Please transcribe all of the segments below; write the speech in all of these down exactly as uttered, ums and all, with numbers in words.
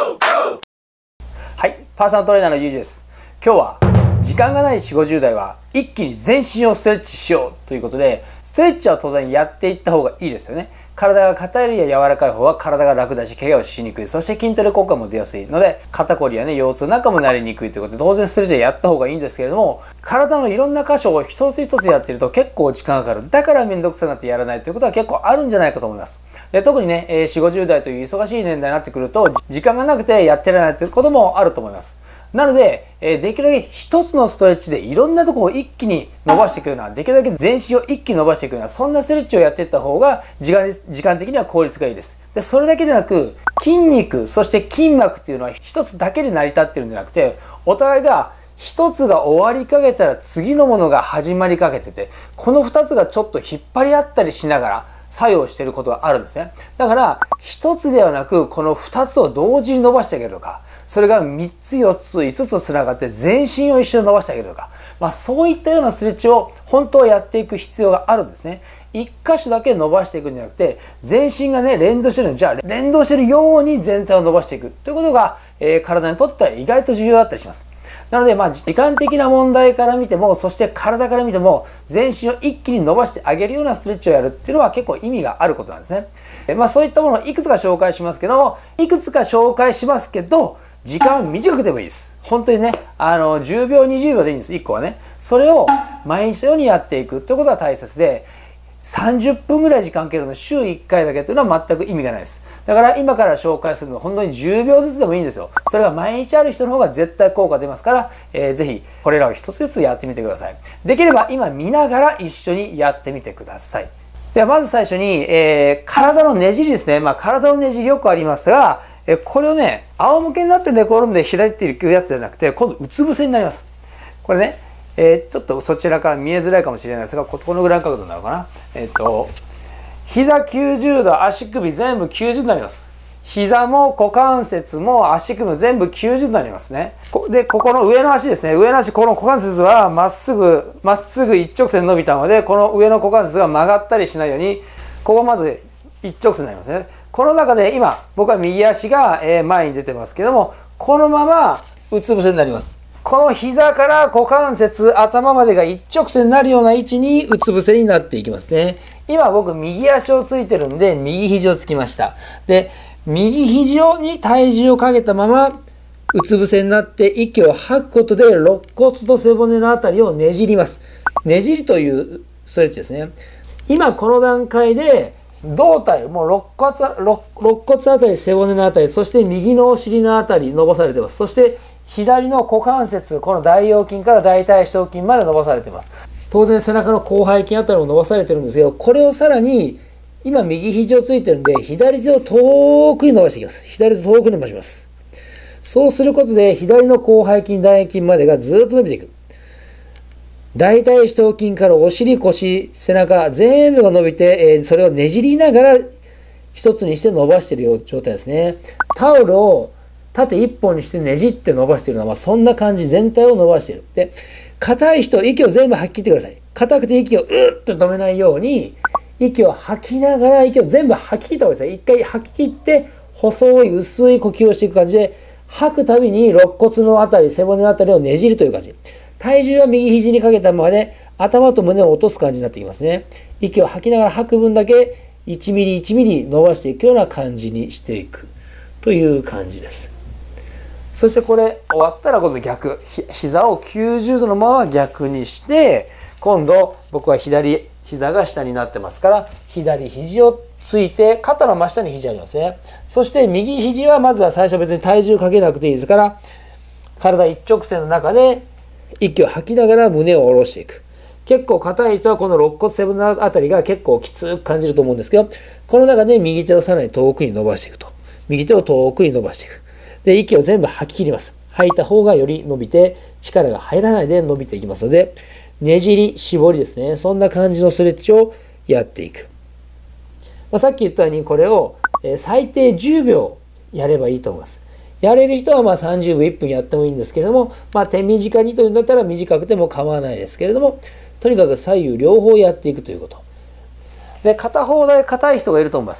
はい、パーソナルトレーナーのゆうじです。今日は時間がないよんじゅう、ごじゅう代は一気に全身をストレッチしようということで、ストレッチは当然やっていった方がいいですよね。体が硬いよりは柔らかい方は体が楽だし怪我をしにくい、そして筋トレ効果も出やすいので、肩こりやね腰痛なんかもなりにくいということで、当然ストレッチはやった方がいいんですけれども、体のいろんな箇所を一つ一つやってると結構時間がかかる。だから面倒くさくなってやらないということは結構あるんじゃないかと思います。で特にね、よんじゅう、ごじゅう代という忙しい年代になってくると時間がなくてやってられないということもあると思います。なので、えできるだけ一つのストレッチでいろんなところを一気に伸ばしていくような、できるだけ全身を一気に伸ばしていくような、そんなストレッチをやっていった方が時間時間的には効率がいいです。で、それだけでなく、筋肉、そして筋膜っていうのは一つだけで成り立ってるんじゃなくて、お互いが一つが終わりかけたら次のものが始まりかけてて、この二つがちょっと引っ張り合ったりしながら作用していることがあるんですね。だから、一つではなく、この二つを同時に伸ばしてあげるとか、それがみっつ、よっつ、いつつつながって全身を一緒に伸ばしてあげるとか、まあそういったようなストレッチを本当はやっていく必要があるんですね。一箇所だけ伸ばしていくんじゃなくて、全身がね、連動してるんです。じゃあ、連動してるように全体を伸ばしていくということが、えー、体にとっては意外と重要だったりします。なので、まあ、時間的な問題から見ても、そして体から見ても、全身を一気に伸ばしてあげるようなストレッチをやるっていうのは結構意味があることなんですね。えまあ、そういったものをいくつか紹介しますけど、いくつか紹介しますけど、時間短くてもいいです。本当にね、あの、じゅうびょう、にじゅうびょうでいいんです、いっこはね。それを毎日のようにやっていくということが大切で、さんじゅっぷんぐらい時間かけるの週いっかいだけというのは全く意味がないです。だから今から紹介するのは本当にじゅうびょうずつでもいいんですよ。それが毎日ある人の方が絶対効果出ますから、えー、ぜひこれらを一つずつやってみてください。できれば今見ながら一緒にやってみてください。ではまず最初に、えー、体のねじりですね。まあ体のねじりよくありますが、えこれをね、仰向けになって寝転んで開いていくやつじゃなくて、今度うつ伏せになります。これね、えー、ちょっとそちらから見えづらいかもしれないですが、このぐらいの角度になるかな。えっと、膝きゅうじゅうど、足首全部きゅうじゅうになります。膝も股関節も足首も全部きゅうじゅうになりますね。で、ここの上の足ですね。上の足、この股関節はまっすぐ、まっすぐ一直線伸びたので、この上の股関節が曲がったりしないように、ここまず一直線になりますね。この中で今、僕は右足が前に出てますけども、このままうつ伏せになります。この膝から股関節、頭までが一直線になるような位置にうつ伏せになっていきますね。今僕、右足をついてるんで、右肘をつきました。で、右肘に体重をかけたまま、うつ伏せになって息を吐くことで、肋骨と背骨のあたりをねじります。ねじりというストレッチですね。今この段階で、胴体、もう肋骨、肋骨あたり、背骨のあたり、そして右のお尻のあたり伸ばされています。そして左の股関節、この大腰筋から大腿四頭筋まで伸ばされています。当然背中の広背筋あたりも伸ばされてるんですけど、これをさらに、今右肘をついてるんで、左手を遠くに伸ばしていきます。左手を遠くに伸ばします。そうすることで、左の広背筋、大腰筋までがずっと伸びていく。大腿四頭筋からお尻、腰、背中、全部が伸びて、えー、それをねじりながら一つにして伸ばしているような状態ですね。タオルを縦一本にしてねじって伸ばしているのは、まあ、そんな感じ、全体を伸ばしている。で、硬い人、息を全部吐き切ってください。硬くて息をうーっと止めないように、息を吐きながら息を全部吐き切った方がいいですね。一回吐き切って、細い薄い呼吸をしていく感じで、吐くたびに肋骨のあたり、背骨のあたりをねじるという感じ。体重は右肘にかけたままで、頭と胸を落とす感じになってきますね。息を吐きながら吐く分だけいちミリいちミリ伸ばしていくような感じにしていくという感じです。そしてこれ終わったら今度逆。膝をきゅうじゅうどのまま逆にして、今度僕は左膝が下になってますから、左肘をついて肩の真下に肘ありますね。そして右肘はまずは最初別に体重かけなくていいですから、体一直線の中で息を吐きながら胸を下ろしていく。結構硬い人はこの肋骨背骨あたりが結構きつく感じると思うんですけど、この中で右手をさらに遠くに伸ばしていくと。右手を遠くに伸ばしていく。で、息を全部吐き切ります。吐いた方がより伸びて、力が入らないで伸びていきますので、ねじり、絞りですね。そんな感じのストレッチをやっていく。まあ、さっき言ったようにこれを最低じゅうびょうやればいいと思います。やれる人はまあさんじゅうびょういっぷんやってもいいんですけれども、まあ、手短にというんだったら短くても構わないですけれども、とにかく左右両方やっていくということ。で、片方で硬い人がいると思います。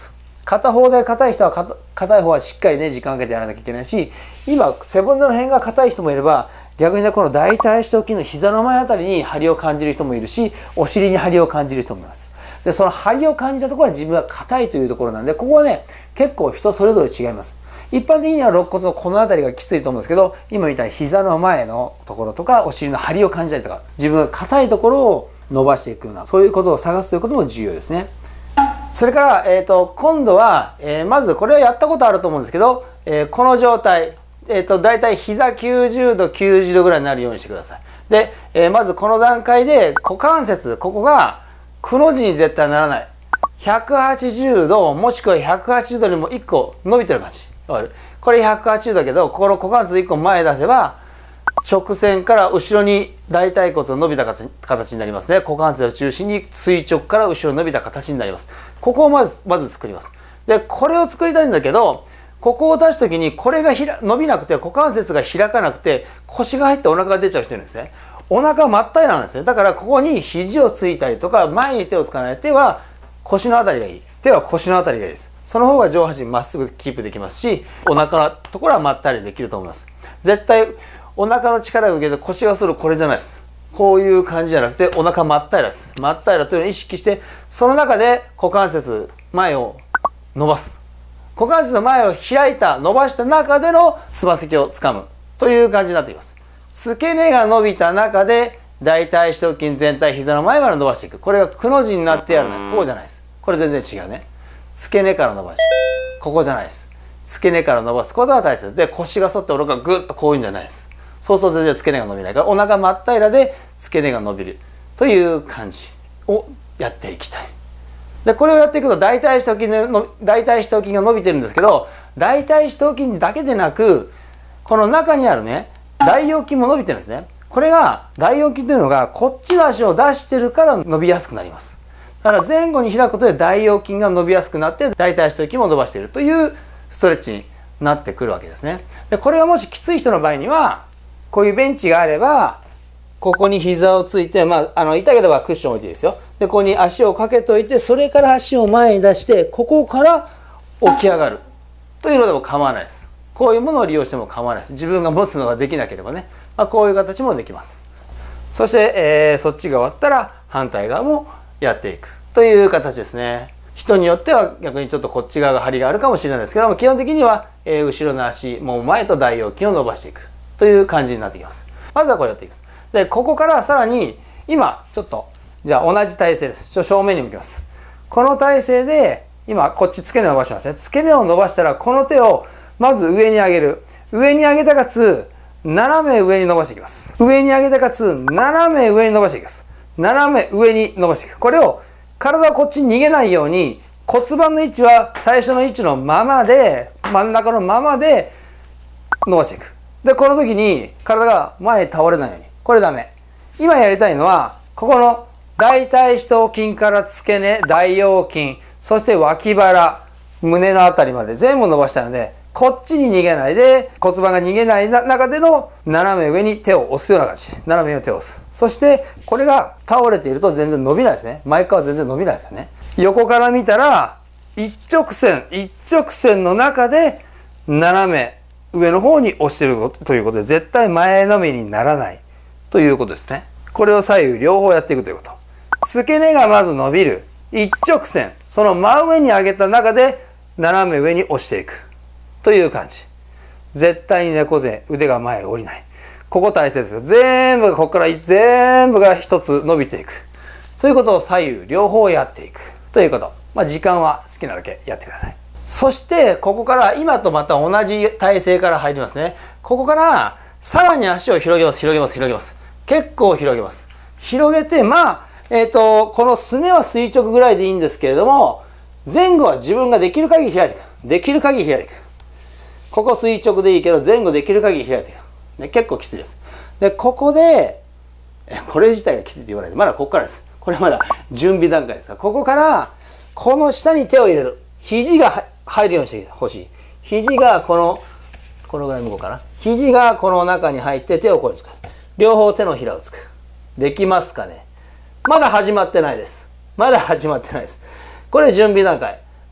片方で硬い人は硬い方はしっかりね時間かけてやらなきゃいけないし、今背骨の辺が硬い人もいれば、逆にねこの大腿四頭筋の膝の前あたりに張りを感じる人もいるし、お尻に張りを感じる人もいます。でその張りを感じたところは自分は硬いというところなんで、ここはね結構人それぞれ違います。一般的には肋骨のこの辺りがきついと思うんですけど、今みたいに膝の前のところとかお尻の張りを感じたりとか、自分が硬いところを伸ばしていくような、そういうことを探すということも重要ですね。それから、えー、と今度は、えー、まずこれはやったことあると思うんですけど、えー、この状態、えー、と大体膝きゅうじゅうどきゅうじゅうどぐらいになるようにしてください。で、えー、まずこの段階で股関節、ここがくの字に絶対ならない。ひゃくはちじゅうどもしくはひゃくはちじゅうどよりもいっこ伸びてる感じ。わかる？これひゃくはちじゅうどだけど、ここの股関節いっこ前出せば直線から後ろに大腿骨が伸びた形になりますね。股関節を中心に垂直から後ろに伸びた形になります。ここをまずまず作ります。でこれを作りたいんだけど、ここを出す時にこれがひら伸びなくて、股関節が開かなくて腰が入ってお腹が出ちゃう人いるんですね。お腹真っ平らなんですね。だからここに肘をついたりとか、前に手をつかない。手は腰のあたりがいい。手は腰のあたりがいいです。その方が上半身まっすぐキープできますし、お腹のところはまったりできると思います。絶対お腹の力を受けて腰がするこれじゃないです。こういう感じじゃなくて、お腹真っ平らです。真っ平らというのを意識して、その中で股関節前を伸ばす。股関節の前を開いた、伸ばした中でのつま先をつかむという感じになっています。付け根が伸びた中で大腿四頭筋全体、膝の前まで伸ばしていく。これがくの字になってやるね。こうじゃないです。これ全然違うね。付け根から伸ばしていく。ここじゃないです。付け根から伸ばすことが大切で、腰が反ってお腹がぐっとこういうんじゃないです。そうすると全然付け根が伸びないから、お腹真っ平らで付け根が伸びるという感じをやっていきたい。でこれをやっていくと大腿四頭筋の大腿四頭筋が伸びてるんですけど、大腿四頭筋だけでなく、この中にあるね大腰筋も伸びてるんですね。これが大腰筋というのがこっちの足を出してるから伸びやすくなります。だから前後に開くことで大腰筋が伸びやすくなって、大腿四頭筋も伸ばしているというストレッチになってくるわけですね。でこれがもしきつい人の場合には、こういうベンチがあれば、ここに膝をついて、まあ、あの痛ければクッション置いていいですよ。でここに足をかけといて、それから足を前に出して、ここから起き上がるというのでも構わないです。こういうものを利用しても構わないです。自分が持つのができなければね、まあ、こういう形もできます。そして、えー、そっちが終わったら反対側もやっていくという形ですね。人によっては逆にちょっとこっち側が張りがあるかもしれないですけども、基本的には、えー、後ろの足も前と大腰筋を伸ばしていくという感じになってきます。まずはこれやっていきます。でここからさらに今ちょっとじゃあ同じ体勢です。ちょっと正面に向きます。この体勢で今こっち付け根を伸ばしますね。付け根を伸ばしたら、この手をまず上に上げる。上に上げたかつ斜め上に伸ばしていきます。上に上げたかつ斜め上に伸ばしていきます。斜め上に伸ばしていく。これを体はこっちに逃げないように、骨盤の位置は最初の位置のままで、真ん中のままで伸ばしていく。でこの時に体が前に倒れないように。これダメ。今やりたいのは、ここの大腿四頭筋から付け根、大腰筋、そして脇腹、胸のあたりまで全部伸ばしたので、こっちに逃げないで、骨盤が逃げない中での斜め上に手を押すような感じ。斜め上に手を押す。そしてこれが倒れていると全然伸びないですね。前側は全然伸びないですよね。横から見たら一直線、一直線の中で斜め上の方に押しているということで、絶対前のめりにならないということですね。これを左右両方やっていくということ。付け根がまず伸びる。一直線。その真上に上げた中で斜め上に押していく。という感じ。絶対に猫背、腕が前へ降りない。ここ大切ですよ。全部が、ここから全部が一つ伸びていく。そういうことを左右両方やっていく。ということ。まあ時間は好きなだけやってください。そして、ここから今とまた同じ体勢から入りますね。ここからさらに足を広げます、広げます、広げます。結構広げます。広げて、まあ、えっと、このすねは垂直ぐらいでいいんですけれども、前後は自分ができる限り開いていく。できる限り開いていく。ここ垂直でいいけど、前後できる限り開いていく。ね、結構きついです。で、ここで、これ自体がきついって言わないで、まだここからです。これまだ準備段階ですから、ここから、この下に手を入れる。肘が入るようにしてほしい。肘がこの、このぐらい向こうかな。肘がこの中に入って手をこうにつく。両方手のひらをつく。できますかね。まだ始まってないです。まだ始まってないです。これ準備段階。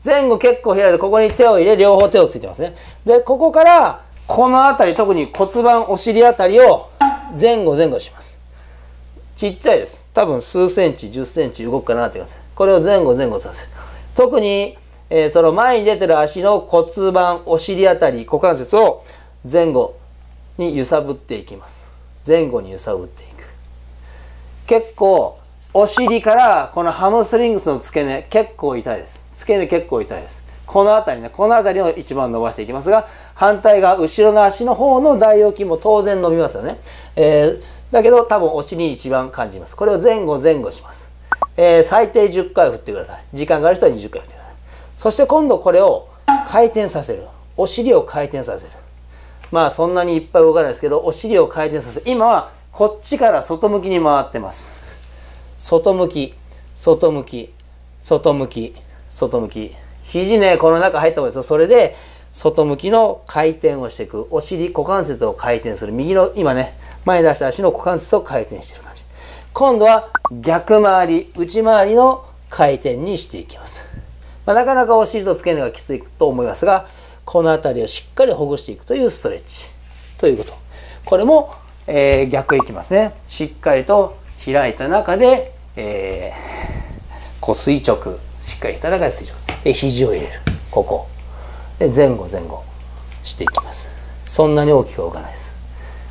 前後結構開いて、ここに手を入れ、両方手をついてますね。で、ここから、この辺り、特に骨盤、お尻あたりを前後前後します。ちっちゃいです。多分数センチ、じゅっセンチ動くかなって感じです。これを前後前後させる。特に、えー、その前に出てる足の骨盤、お尻あたり、股関節を前後に揺さぶっていきます。前後に揺さぶっていく。結構、お尻からこのハムストリングスの付け根、結構痛いです。付け根結構痛いです。この辺りね、この辺りを一番伸ばしていきますが、反対側、後ろの足の方の大腰筋も当然伸びますよね。えー、だけど多分お尻に一番感じます。これを前後前後します。えー、最低じゅっかい振ってください。時間がある人はにじゅっかい振ってください。そして今度これを回転させる。お尻を回転させる。まあそんなにいっぱい動かないですけど、お尻を回転させる。今はこっちから外向きに回ってます。外向き、外向き、外向き、外向き。肘ね、この中入った方がいいですよ。それで、外向きの回転をしていく。お尻、股関節を回転する。右の、今ね、前に出した足の股関節を回転している感じ。今度は逆回り、内回りの回転にしていきます。まあ、なかなかお尻と付け根がきついと思いますが、この辺りをしっかりほぐしていくというストレッチ。ということ。これも、えー、逆いきますね。しっかりと開いた中で、えー、こう垂直。しっかりした中で垂直。で、肘を入れる。ここ。で、前後前後していきます。そんなに大きく動かないです。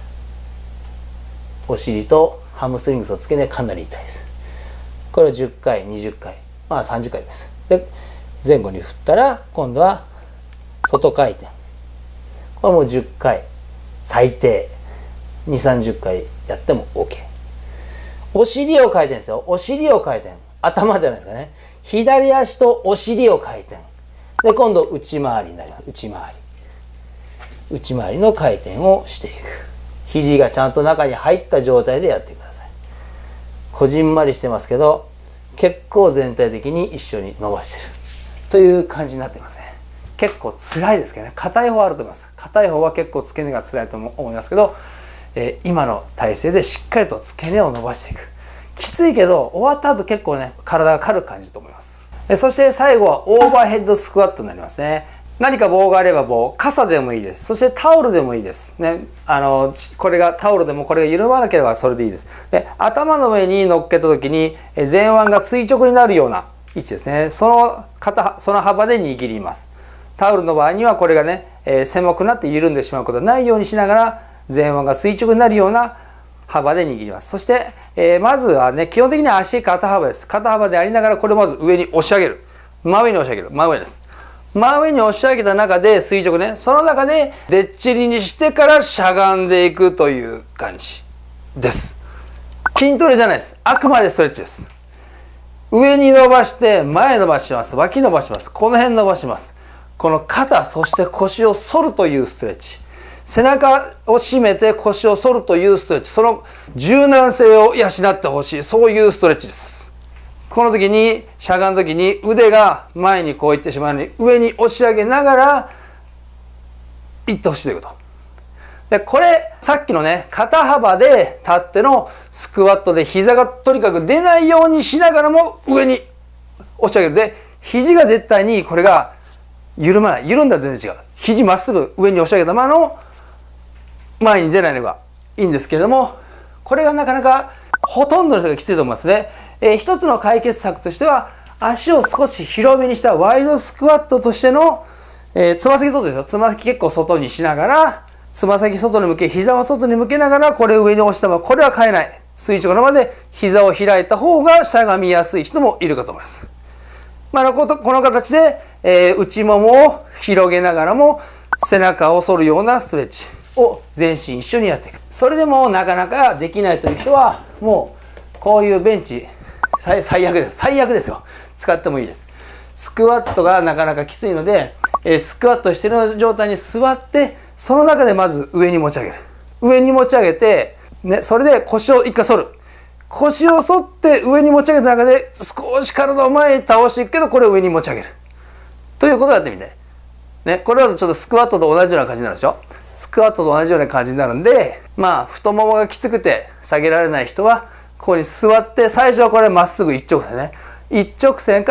お尻とハムストリングスを付け根かなり痛いです。これをじゅっかい、にじゅっかい、まあさんじゅっかいです。で、前後に振ったら、今度は外回転。これもじゅっかい、最低に、さんじゅっかいやっても OK。お尻を回転ですよ。お尻を回転。頭じゃないですかね。左足とお尻を回転。で、今度内回りになります。内回り。内回りの回転をしていく。肘がちゃんと中に入った状態でやってください。こじんまりしてますけど、結構全体的に一緒に伸ばしてる。という感じになってますね。結構辛いですけどね。硬い方あると思います。硬い方は結構付け根が辛いと思いますけど、えー、今の体勢でしっかりと付け根を伸ばしていく。きついけど、終わった後結構ね、体が軽く感じると思います。そして最後はオーバーヘッドスクワットになりますね。何か棒があれば棒、傘でもいいです。そしてタオルでもいいです。ね、あの、これがタオルでもこれが緩まなければそれでいいです。で、頭の上に乗っけた時に前腕が垂直になるような位置ですね。その肩、その幅で握ります。タオルの場合にはこれがね、えー、狭くなって緩んでしまうことがないようにしながら前腕が垂直になるような幅で握ります。そして、えー、まずはね、基本的には足肩幅です。肩幅でありながらこれをまず上に押し上げる。真上に押し上げる。真上です。真上に押し上げた中で垂直ね。その中ででっちりにしてからしゃがんでいくという感じです。筋トレじゃないです。あくまでストレッチです。上に伸ばして前伸ばします。脇伸ばします。この辺伸ばします。この肩、そして腰を反るというストレッチ。背中を締めて腰を反るというストレッチ。その柔軟性を養ってほしい。そういうストレッチです。この時に、しゃがんだ時に腕が前にこういってしまうのに、上に押し上げながら、いってほしいということ。で、これ、さっきのね、肩幅で立ってのスクワットで膝がとにかく出ないようにしながらも上に押し上げる。で、肘が絶対にこれが緩まない。緩んだら全然違う。肘まっすぐ上に押し上げたままの前に出なればいいんですけれども、これがなかなかほとんどの人がきついと思いますね。えー、一つの解決策としては、足を少し広めにしたワイドスクワットとしての、えー、つま先外ですよ。つま先結構外にしながら、つま先外に向け、膝を外に向けながら、これを上に押したまま、これは変えない。垂直のままで膝を開いた方がしゃがみやすい人もいるかと思います。まあ、この形で、えー、内ももを広げながらも背中を反るようなストレッチを全身一緒にやっていく。それでもなかなかできないという人は、もうこういうベンチ、最悪です。最悪ですよ。使ってもいいです。スクワットがなかなかきついので、えー、スクワットしている状態に座って、その中でまず上に持ち上げる。上に持ち上げて、ね、それで腰を一回反る。腰を反って上に持ち上げた中で少し体を前に倒していくけど、これを上に持ち上げる。ということをやってみて。ね、これだとちょっとスクワットと同じような感じになるでしょ。スクワットと同じような感じになるんで、まあ、太ももがきつくて下げられない人は、ここに座って、最初はこれまっすぐ一直線ね。一直線から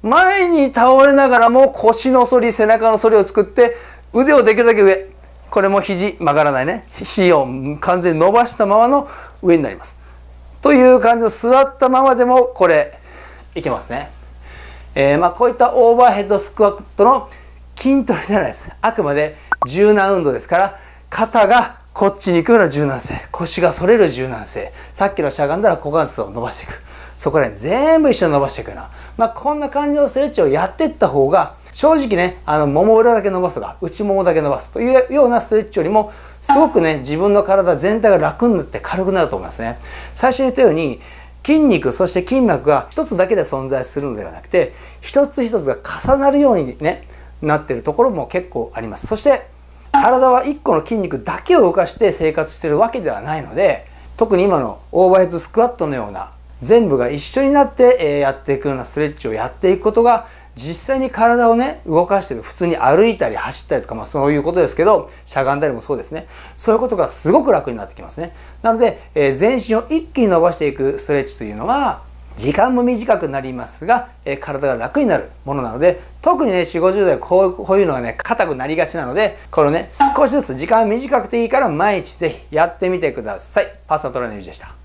前に倒れながらも腰の反り、背中の反りを作って腕をできるだけ上。これも肘曲がらないね。肘を完全に伸ばしたままの上になります。という感じの座ったままでもこれいけますね。えー、まあこういったオーバーヘッドスクワットの筋トレじゃないです。あくまで柔軟運動ですから、肩がこっちに行くような柔軟性、腰が反れる柔軟性、さっきのしゃがんだら股関節を伸ばしていく。そこら辺全部一緒に伸ばしていくような、まあこんな感じのストレッチをやっていった方が、正直ね、あの、もも裏だけ伸ばすとか、内ももだけ伸ばすというようなストレッチよりも、すごくね、自分の体全体が楽になって軽くなると思いますね。最初に言ったように、筋肉、そして筋膜が一つだけで存在するのではなくて、一つ一つが重なるようにね、なっているところも結構あります。そして、体は一個の筋肉だけを動かして生活しているわけではないので、特に今のオーバーヘッドスクワットのような、全部が一緒になってやっていくようなストレッチをやっていくことが、実際に体をね、動かしてる。普通に歩いたり走ったりとか、まあそういうことですけど、しゃがんだりもそうですね。そういうことがすごく楽になってきますね。なので、えー、全身を一気に伸ばしていくストレッチというのは、時間も短くなりますが、えー、体が楽になるものなので、特にね、よんじゅう、ごじゅう代こう、こういうのがね、硬くなりがちなので、このね、少しずつ時間短くていいから毎日ぜひやってみてください。パーソナルトレーナーのゆうじでした。